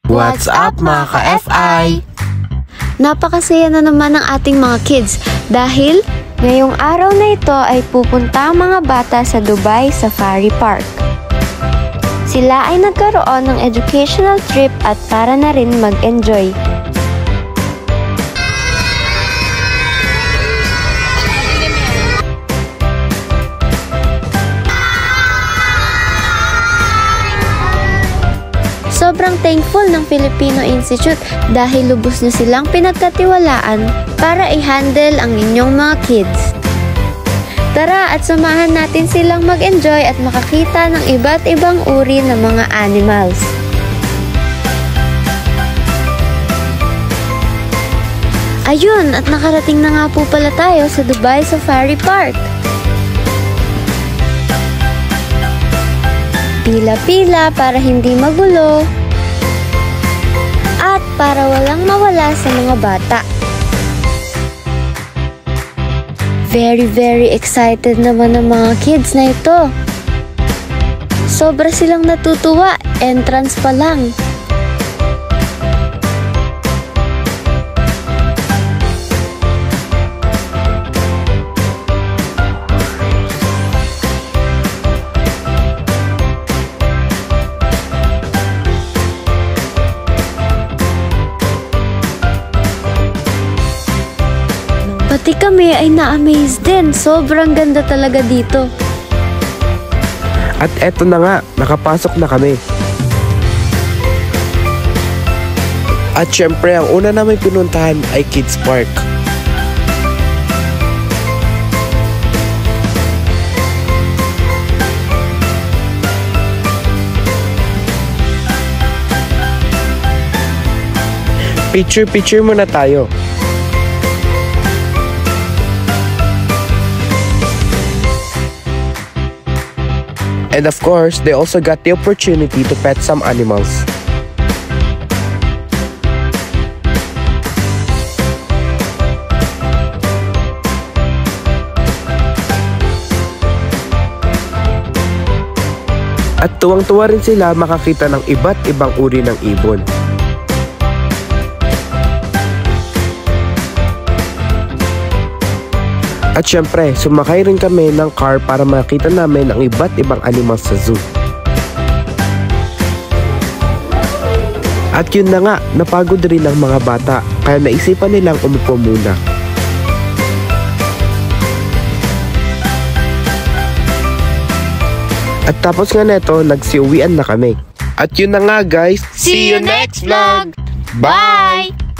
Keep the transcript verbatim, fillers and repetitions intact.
What's up mga ka-F I? Napakasaya na naman ng ating mga kids dahil ngayong araw na ito ay pupunta ang mga bata sa Dubai Safari Park. Sila ay nagkaroon ng educational trip at para na rin mag-enjoy. Sobrang thankful ng Filipino Institute dahil lubos na silang pinagkatiwalaan para i-handle ang inyong mga kids. Tara at samahan natin silang mag-enjoy at makakita ng iba't ibang uri ng mga animals. Ayun, at nakarating na nga po pala tayo sa Dubai Safari Park. Pila-pila para hindi magulo at para walang mawala sa mga bata. Very very excited naman ang mga kids na ito. Sobra silang natutuwa, entrance pa lang. Pati kami ay na-amaze din. Sobrang ganda talaga dito. At eto na nga, nakapasok na kami. At syempre, ang una namin pinuntahan ay Kids Park. Picture-picture muna tayo. And of course, they also got the opportunity to pet some animals. At tuwang-tuwa rin sila makakita ng iba't ibang uri ng ibon. At syempre, sumakay rin kami ng car para makita namin ang iba't ibang animals sa zoo. At yun na nga, napagod rin ang mga bata, kaya naisipan nilang umupo muna. At tapos nga neto, nagsiuwian na kami. At yun na nga guys, See you next vlog! Bye!